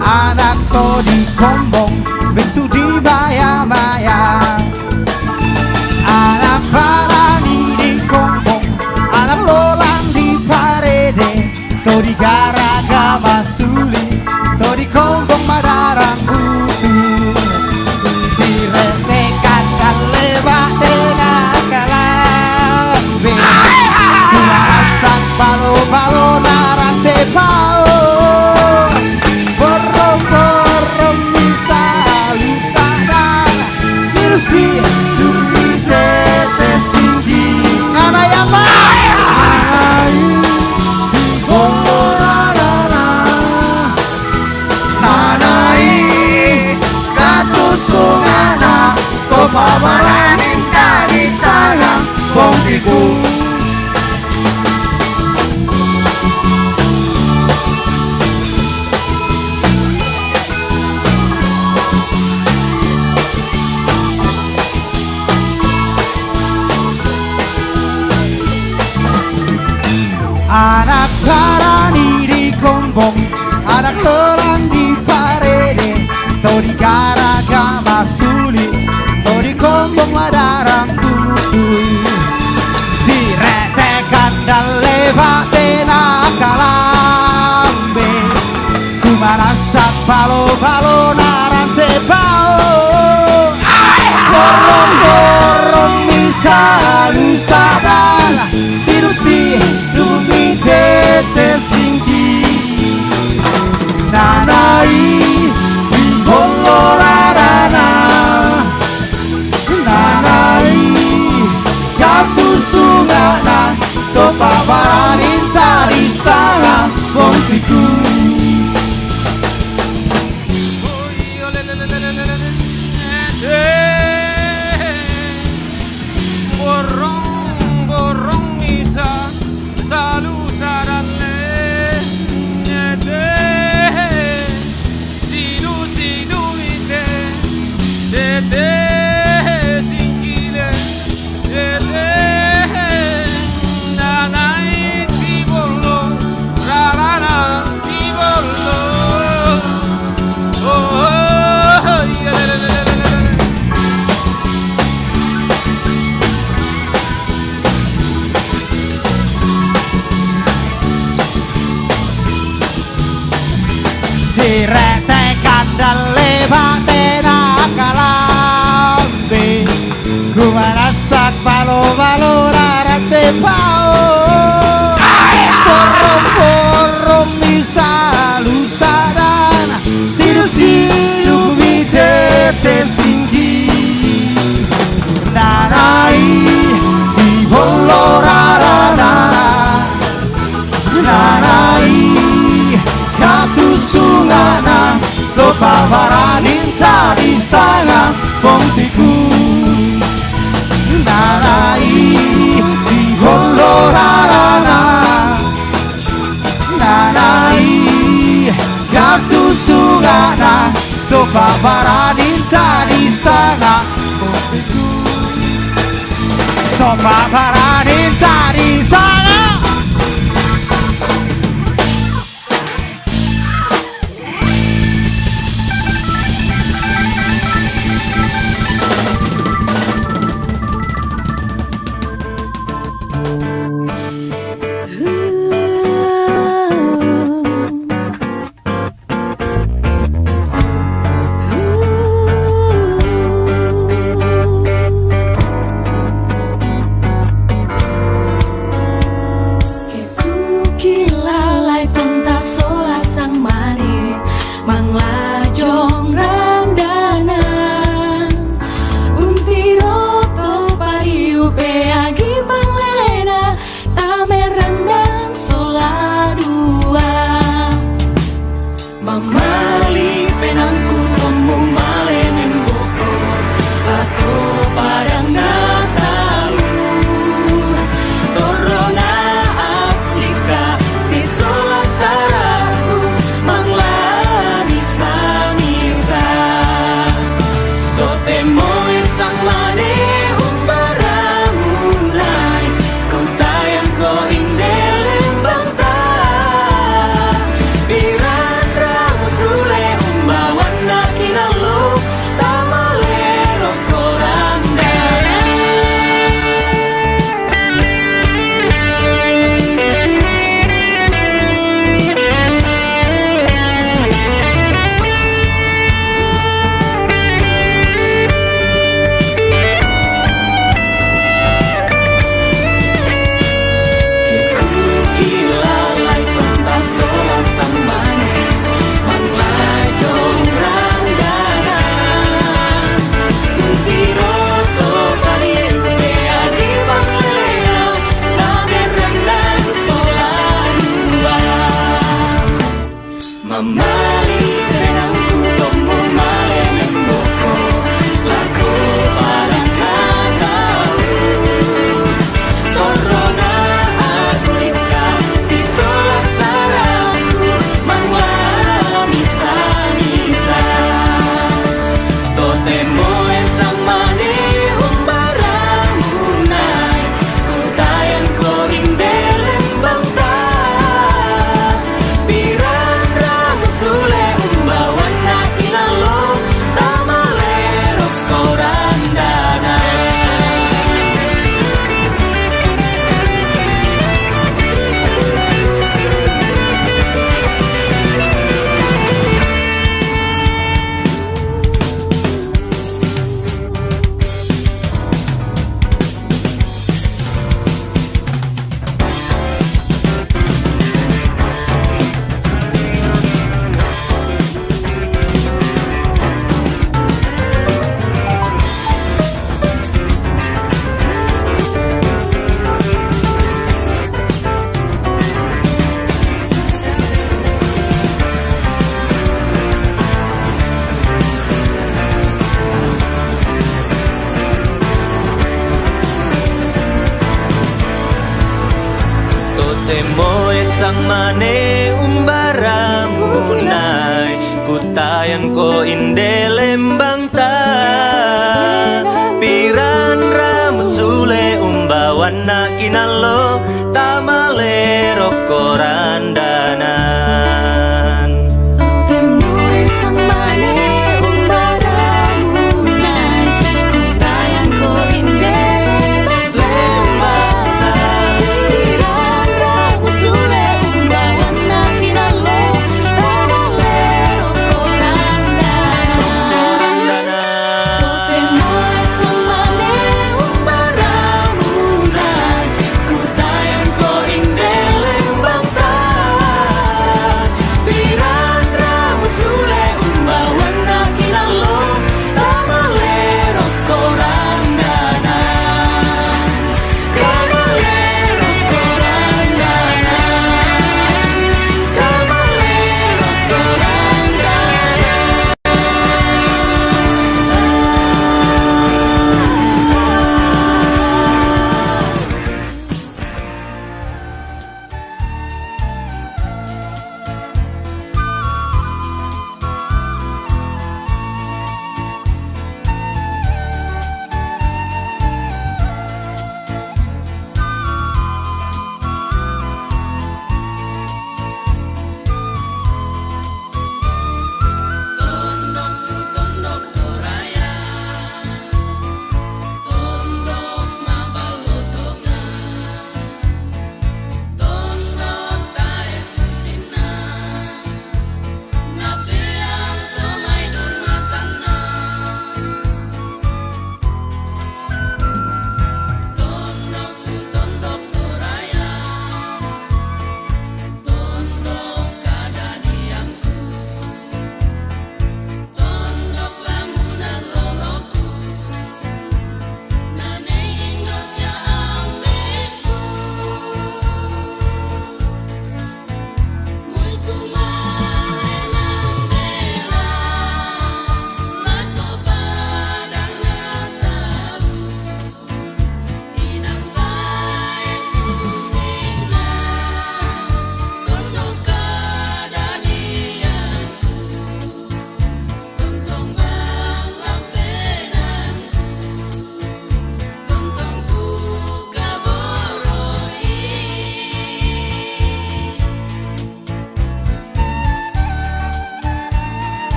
anak to di kombong besu di baya-baya. Anak parani di kombong, anak lolang di parede, to di garaga masuli, to di kombong madarang butuh. Siretekan dan lewat dengan kalambe, kuasan balo-balo narante pao, borong-borong bisa lusadan, sirusi dumi tete singgi, nama yama, nanai katusungana, kopamaranin dari sana, bongkiku. Anak parani di kombong, anak lolang di parede, to di garaga masuli, to di kombong madarang tutui. Si retekan dan lewat tenak kalambe, kumarasak balo-balo narante pao, borong-borong bisa lusadan, sirusi dumi tete singgi, nanai bolorarana, nanai katusungana, topa baranin tari sana, bongkiku. Borong-borong bisa selalu saran lenyete, sidu-sidu ite tete singkile tete, nanai tibolo rarana tibolo, oh si retekan dan lewat tenak kalambe, ku merasak balo-balo narante pao, borong-borong bisa lusadan, sidu-sidu mi tete singgi, nanai di bolorarana, nanai katusungana, topa baranin tari sana, bongkiku. Nanai di bolorarana, nanai katusungana, topa baranin tari sana, bongkiku. Topa baranin tari sana. Bang mane umbarang unay kutayan ko inde lembang ta piran ramusule umbawan na kinalo tamalero korandana